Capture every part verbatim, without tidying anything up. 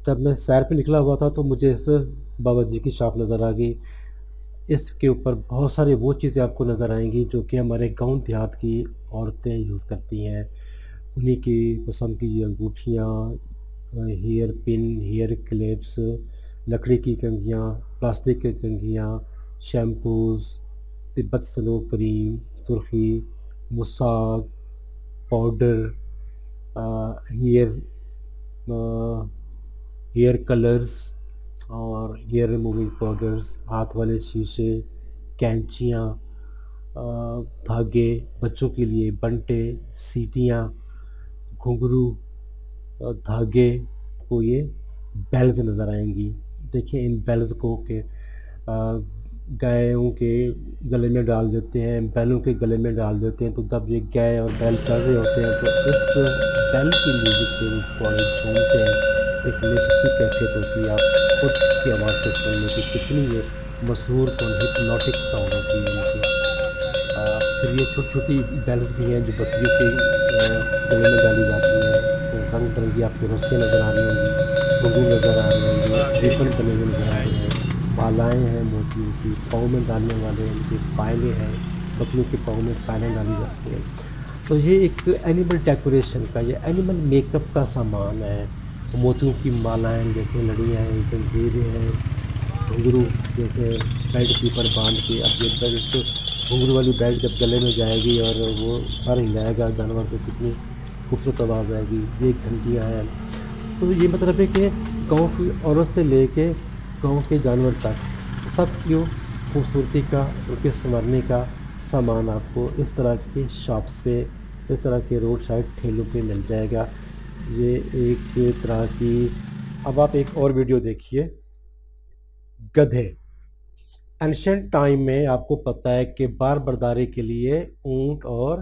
जब मैं सैर पे निकला हुआ था तो मुझे इस बाबा जी की शॉप नज़र आ गई। इसके ऊपर बहुत सारी वो चीज़ें आपको नज़र आएँगी जो कि हमारे गाँव देहात की औरतें यूज़ करती हैं। उन्हीं की पसंद की ये अंगूठियाँ, अ, हेयर पिन, हेयर क्लिप्स, लकड़ी की कंघियाँ, प्लास्टिक की कंघियाँ, शैम्पूज़, तिब्बत सलो क्रीम, सुर्खी, मुसाक, पाउडर, अ, हेयर अ, हेयर कलर्स और हेयर रिमूविंग पाउडर्स, हाथ वाले शीशे, कैंचियाँ, अ, धागे, बच्चों के लिए बंटे, सीटियाँ, घुंघरू, अ, धागे को ये बेल्स नज़र आएँगी। देखिए इन बेल्स को के अ, गायों के गले में डाल देते हैं, बैलों के गले में डाल देते हैं, तो जब ये गाय और बैल चल रहे होते हैं तो इस बेल की म्यूज़िक के अकॉर्डिंग झूमते हैं। एक नेचर कैफियत होती है, आप खुद की आवाज़ से सुन लो कि कितनी ये मशहूर कौन हिप्नोटिक साउंड होती है इनकी। अ, फिर ये छोटी-छोटी बेल्स भी हैं जो बकरियों के अ, गले में डाली जाती हैं, तो रंग-बिरंगी आपको रस्सियाँ नज़र आ रही होंगी, घुंघरू नज़र आ रहे होंगे, रिबन बने हुए नज़र आ रहे हैं, मालाएँ हैं मोतियों की, पाँव में डालने वाले इनके पायलें हैं, बकरियों के पाँव में पायलें डाली जाती हैं। तो ये एक एनिमल डेकोरेशन का, ये एनिमल मेकअप का सामान है। मोतियों की मालाएँ जैसे लड़ियाँ हैं, ज़ंजीरें हैं, घुंघरू जैसे बेल्ट के ऊपर बाँध के, अब ये बेल्ट घुंघरू वाली बेल्ट जब गले में जाएगी और वो सर हिलाएगा जानवर तो कितनी खूबसूरत आवाज़ आएगी। ये घंटियाँ हैं। तो ये मतलब है कि गाँव की औरत से लेके गाँव के जानवर तक सबकी वो खूबसूरती का, उनके सँवरने का सामान आपको इस तरह की शॉप्स पे, इस तरह के रोड साइड ठेलों पे मिल जाएगा। ये एक तरह की। अब आप एक और वीडियो देखिए, गधे। एंशिएंट टाइम में आपको पता है कि बार बर्दारी के लिए ऊँट और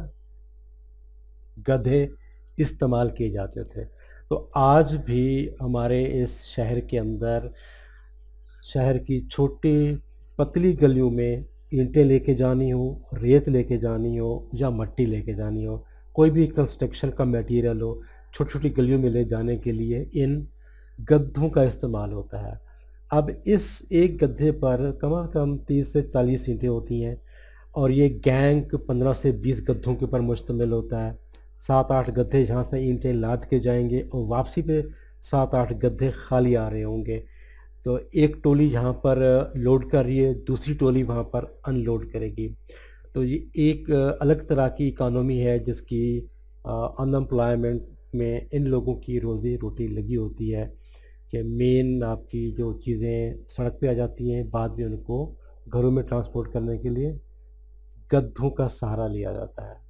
गधे इस्तेमाल किए जाते थे। तो आज भी हमारे इस शहर के अंदर, शहर की छोटी पतली गलियों में ईंटें लेके जानी हो, रेत लेके जानी हो या मिट्टी लेके जानी हो, कोई भी कंस्ट्रक्शन का मटेरियल हो, छोटी-छोटी गलियों में ले जाने के लिए इन गद्धों का इस्तेमाल होता है। अब इस एक गद्धे पर कम से कम तीस से चालीस ईंटें होती हैं और ये गैंग पंद्रह से बीस गद्धों के ऊपर मुश्तमिल होता है। सात आठ गद्धे यहाँ से ईंटें लाद के जाएँगे और वापसी पे सात आठ गद्धे खाली आ रहे होंगे। तो एक टोली यहाँ पर लोड कर रही है, दूसरी टोली वहाँ पर अनलोड करेगी। तो ये एक अ, अलग तरह की इकॉनमी है जिसकी अ, अनएम्प्लॉयमेंट में इन लोगों की रोज़ी-रोटी लगी होती है कि मेन आपकी जो चीज़ें सड़क पे आ जाती हैं, बाद में उनको घरों में ट्रांसपोर्ट करने के लिए गद्धों का सहारा लिया जाता है।